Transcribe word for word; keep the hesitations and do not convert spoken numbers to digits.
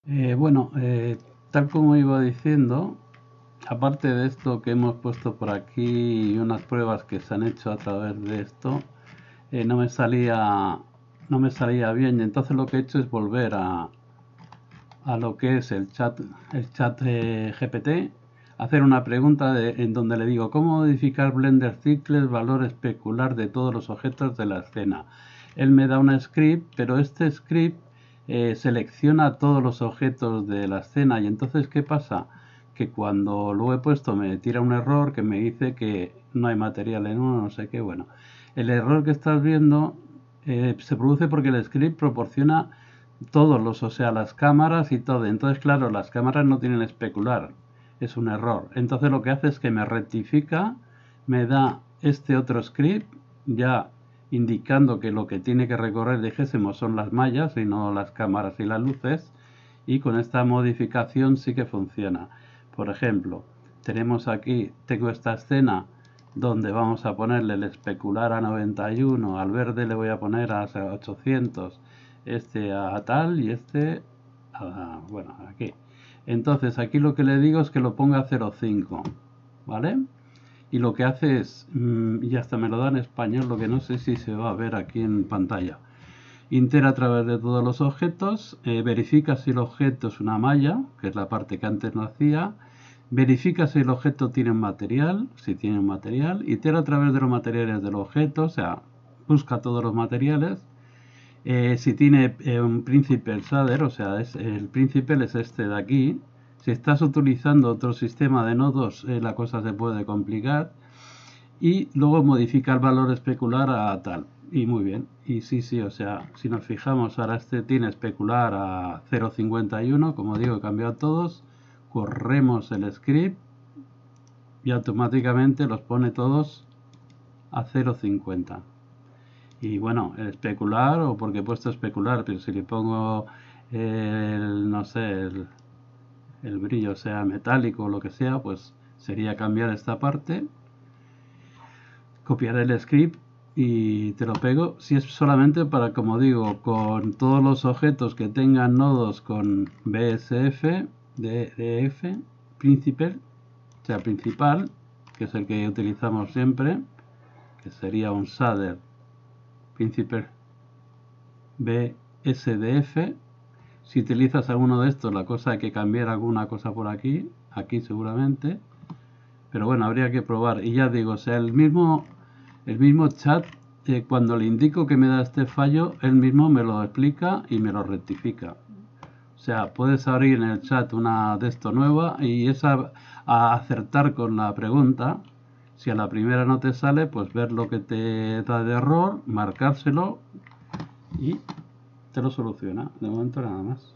Eh, bueno, eh, tal como iba diciendo, aparte de esto que hemos puesto por aquí y unas pruebas que se han hecho a través de esto, eh, no me salía, no me salía bien. Y entonces lo que he hecho es volver a, a lo que es el chat, el chat eh, G P T, hacer una pregunta de- en donde le digo cómo modificar Blender Cycles, valor especular de todos los objetos de la escena. Él me da un script, pero este script eh, selecciona todos los objetos de la escena. Y entonces, ¿qué pasa? Que cuando lo he puesto me tira un error que me dice que no hay material en uno, no sé qué. Bueno, el error que estás viendo eh, se produce porque el script proporciona todos los, o sea, las cámaras y todo. Entonces, claro, las cámaras no tienen especular, es un error. Entonces lo que hace es que me rectifica, me da este otro script, ya indicando que lo que tiene que recorrer, dijésemos, son las mallas y no las cámaras y las luces, y con esta modificación sí que funciona. Por ejemplo, tenemos aquí, tengo esta escena donde vamos a ponerle el especular a noventa y uno, al verde le voy a poner a ochocientos, este a tal y este a, bueno, aquí. Entonces aquí lo que le digo es que lo ponga a cero coma cinco, ¿vale? Y lo que hace es, mmm, y hasta me lo da en español, lo que no sé si se va a ver aquí en pantalla. Intera a través de todos los objetos, eh, verifica si el objeto es una malla, que es la parte que antes no hacía, verifica si el objeto tiene un material, si tiene un material, itera a través de los materiales del objeto, o sea, busca todos los materiales. Eh, si tiene eh, un príncipe shader, o sea, es, el príncipe es este de aquí. Si estás utilizando otro sistema de nodos, eh, la cosa se puede complicar. Y luego modifica el valor especular a tal. Y muy bien. Y sí, sí, o sea, si nos fijamos, ahora este tiene especular a cero coma cincuenta y uno, como digo, he cambiado todos. Corremos el script y automáticamente los pone todos a cero coma cincuenta. Y bueno, el especular, o porque he puesto especular, pero si le pongo el, no sé, el, el brillo sea metálico o lo que sea, pues sería cambiar esta parte, copiar el script y te lo pego. Si es solamente para, como digo, con todos los objetos que tengan nodos con B S F, D F, principal, o sea, principal, que es el que utilizamos siempre, que sería un shader principal B S D F. Si utilizas alguno de estos, la cosa hay que cambiar alguna cosa por aquí, aquí seguramente, pero bueno, habría que probar. Y ya digo, o sea, el mismo, el mismo chat, eh, cuando le indico que me da este fallo, él mismo me lo explica y me lo rectifica. O sea, puedes abrir en el chat una de esto nueva y esa a acertar con la pregunta. Si a la primera no te sale, pues ver lo que te da de error, marcárselo y te lo soluciona. De momento nada más.